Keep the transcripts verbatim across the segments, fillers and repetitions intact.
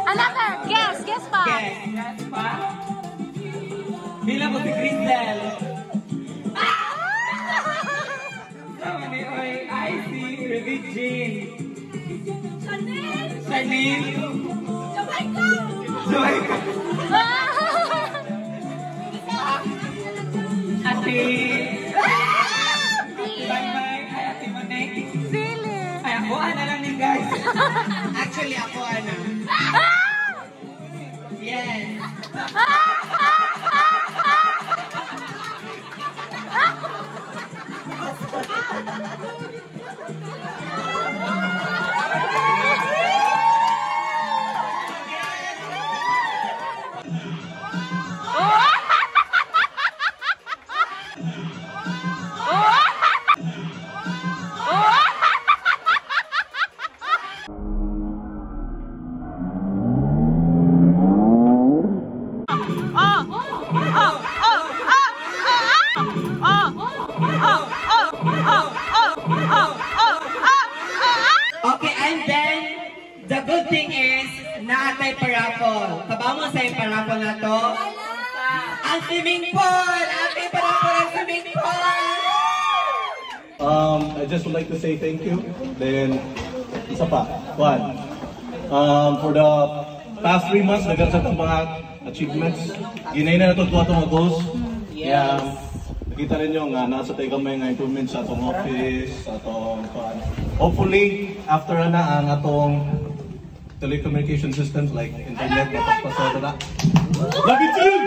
Another, guess, guess pa. Guess, guess pa. Bilang mo si Crystal. Sama ni Oy, I see, Regine. Chanel. Chanel. Jamaica. Jamaica. Ate. Bye-bye. Ay, Ate Monek. Sili. Ay, ako, ana lang ni guys. Actually, ako, ana. Yes. Okay, and then, the good thing is, naatay parapol. Kabamo sa yung parapol na to? Ang swimming pool! Atay parapol ang swimming pool! Um, I just would like to say thank you. Then, isa pa, one. Um, for the past three months, nagkaroon sa mga achievements. Ginay na ito ito mga goals. Yeah. Nakita rin nyo nga, nasa tayo kami nga improvements sa atong office, sa atong, hopefully, after na ang atong telecommunication systems like internet, mapagpasado na. Love you too!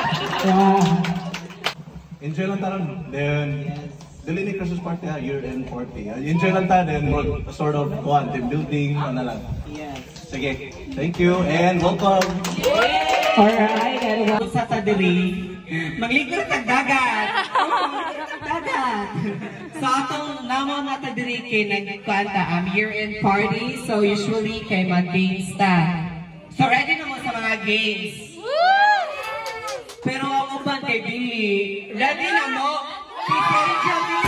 Enjoy lang taron. Then, dili ni Christmas party ha, year-end party. Enjoy lang tayo, then sort of, kuhan, team building, ano lang. Sige, thank you and welcome! Alright, and welcome sa Tadiri. Magligo sa dagat! Dagat! So, atong namang na Tadiri kay nagkanta ang year-end party. So, usually kay mag-games ta. So, ready na mo sa mga games. Pero ang uban kay Billy, ready na mo? Kay Billy!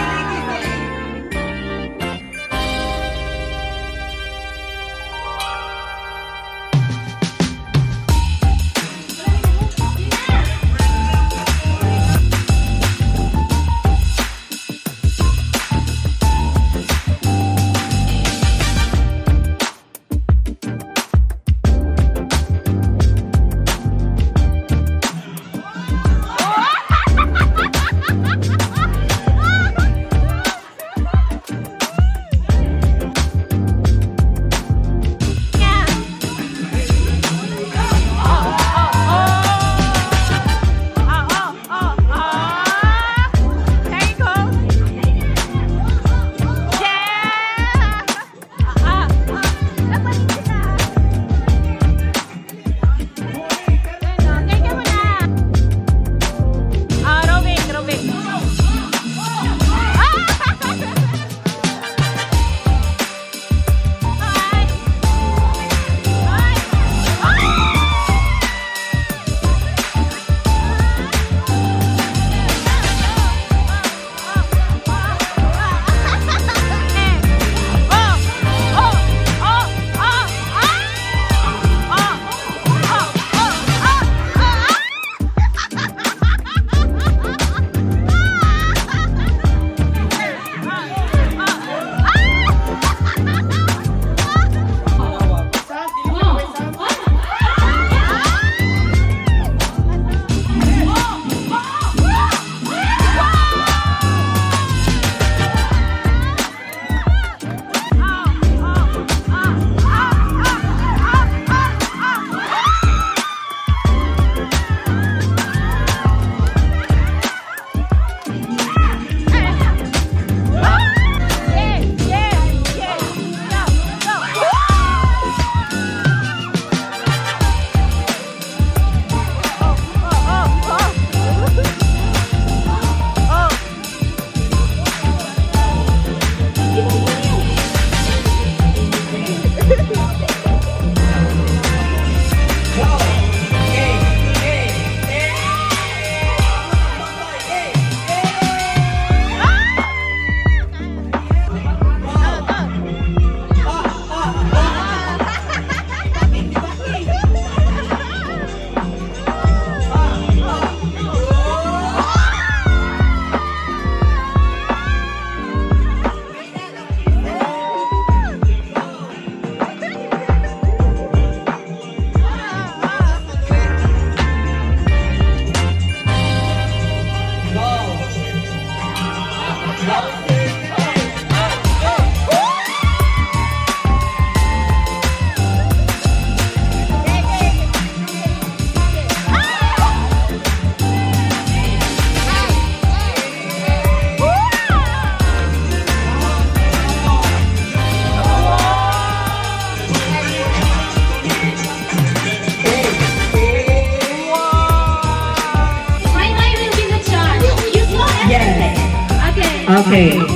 Okay.